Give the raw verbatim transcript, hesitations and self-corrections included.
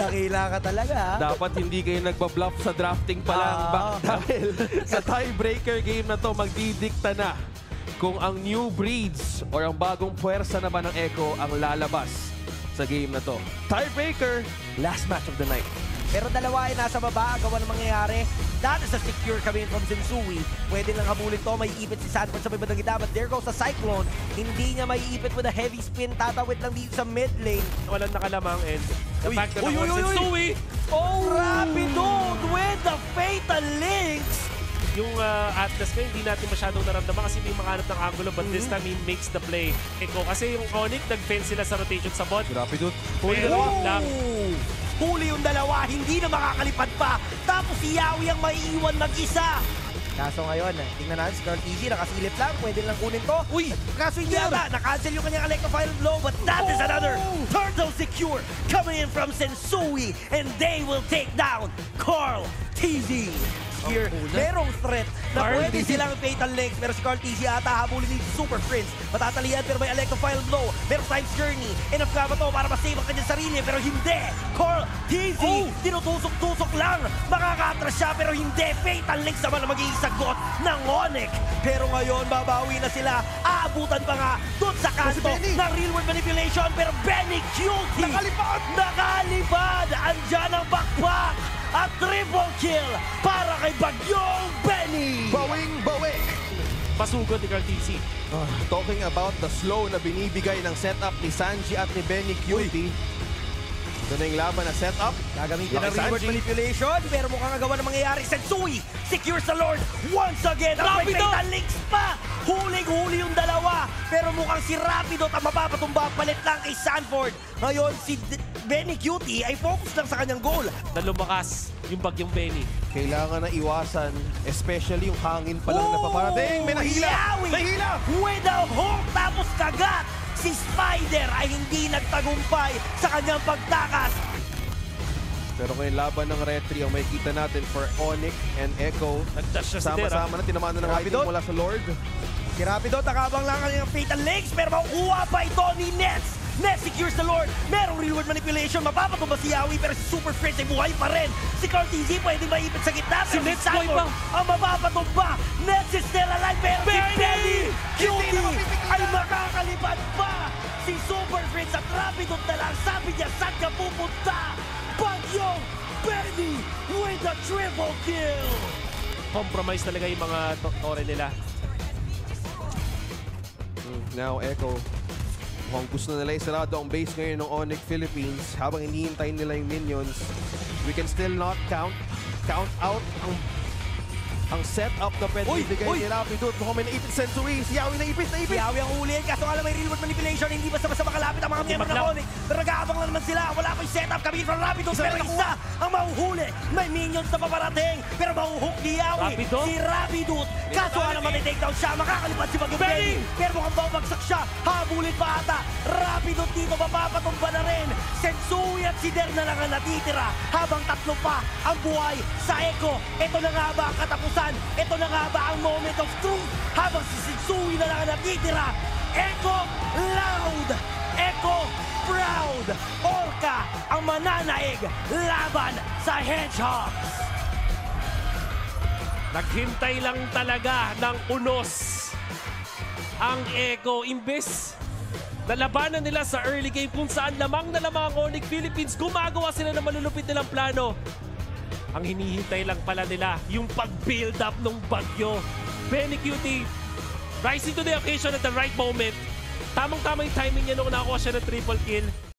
Dakila ka talaga, ha? Dapat hindi kayo nagbabluff sa drafting pa lang. Ah. Dahil sa tiebreaker game na to, magdidikta na kung ang new breeds or ang bagong puwersa na ba ng Echo ang lalabas sa game na to. Tiebreaker, last match of the night. Pero dalawa ay nasa baba, gawa ng mangyayari. That is a secure coming from Sensui. Pwede lang habulin to, may ipit si Sanford sa may bandang gitna. But there goes the Cyclone. Hindi niya may ipit with a heavy spin. Tatawid lang dito sa mid lane. Walang nakalamang and the Uy, fact that uy, nakuha uy, si uy, uy. Sui. Oh! Rapido with the Fatal Links! Yung uh, Atlas ko, hindi natin masyadong naramdaman kasi may makahanap ng angulo, but mm-hmm. this time he makes the play. Eko, kasi yung Onic, nag-fence sila sa rotation sa bot. Rapidot. Pero lang. Huli yung dalawa, hindi na makakalipad pa. Tapos si Yawi ang maiiwan mag-isa. Kaso ngayon, tingnan natin si Carl Easy, nakasilip lang, pwede lang kunin to. Uy! Kaso hindi ata, na-cancel yung kanyang electrofile blow, but that oh! is another turtle secure coming in from Sensui, and they will take down Carl T Z. Here, merong threat na Carl pwede T Z. silang fatal legs, pero si Carl T Z ata habulin ni Super Prince. Matatalian pero may electrofile blow, merong time's journey. Enough ka ba to para masave ang kanyang sarili, pero hindi! Carl T Z, oh! tinutusok-tusok lang! Makaka-atras siya, pero hindi! Fatal legs naman ang magiging sagot ng Onic. Pero ngayon, babawi na sila. Aabutan pa nga doon sa kanto ng real world manipulation, pero Benny Cutie! Nakalipad! Nakalipad! Andyan ang bakbak! At triple kill para kay Bagyong Benny! Bawing bawi! Pasugod ni Carl T Z. Uh, talking about the slow na binibigay ng setup ni Sanji at ni Benny Cutie. Ito na yung laban na setup. Gagamitin ng reverse manipulation, pero mukhang agawa na mangyayari. Sensui secures the Lord once again. Ang may fatal links pa! Huling-huli yung dalawa. Pero mukhang si Rapido ang mapapatumba. Palit lang kay Sanford. Ngayon, si Benny Cutie ay focus lang sa kanyang goal. Na lumakas yung Bagyong Benny. Kailangan na iwasan, especially yung hangin pa lang oh, na paparating. May nahila! Yawi! Nahila! With a hook, tapos kagat! Si Spider ay hindi nagtagumpay sa kanyang pagtakas. Pero ngayon laban ng Retri ang makikita natin for Onic and Echo. Sama-sama na tinamaan na ng item mula sa Lord. Si Rapido, takabang lang ang fatal legs, pero makukuha pa ito ni Nets. Nets secures the Lord. Merong real world manipulation. Mapapatumba si Yawi, pero si Super Prince ay buhay pa rin. Si Carl T Z pwede maipit sa gitna. Si Nets buhay pa. Ang mapapatumba. Nets is still alive, pero si Benny Cutie ay makakalipad pa. Si Super Prince at Rapido na lang. Sabi niya, saan ka pupunta? Bagyong Benny with a triple kill. Compromise talaga yung mga tore nila. Now Echo, mukhang gusto nila isarado ang base ngayon ng Onic Philippines. Habang hinihintay nila yung minions, we can still not count count out ang ang setup na pwede ibigay ni Rapido. Mukhang may naipit Sensui. Si Yawi naipit, naipit. Si Yawi ang ulihin. Kaso alam may real world manipulation. Hindi basta-basta makalapit ang mga miyembro ng Onic. Pero nag-aabang lang naman sila. Wala pa yung setup kami from Rapido. Pero isa ang mahuhuli. May minions na paparating. Pero mahuhook ni Yawi. Rapido? Si Rapido. Kaso alam matitake-down siya. Makakalipad si Bagyong Benny. Pero mukhang babagsak siya. Habulin pa ata. Rapido dito mapapatumba na rin. Sensui at si Der na lang ang natitira. Habang tatlo pa ang buhay sa Echo. Ito na nga ba ang katapusan? Ito na nga ba ang moment of truth? Habang si Sensui na lang ang natitira. Echo loud! Echo proud! Orca ang mananaig laban sa Hedgehogs! Naghintay lang talaga ng unos ang Echo. Imbes nalabanan nila sa early game kung saan lamang na lamang ang Onic Philippines, gumagawa sila ng malulupit nilang plano. Ang hinihintay lang pala nila yung pag-build up ng Bagyo. Benny Cutie rising to the occasion at the right moment. Tamang-tama yung timing niya nung nakakuha siya ng triple kill.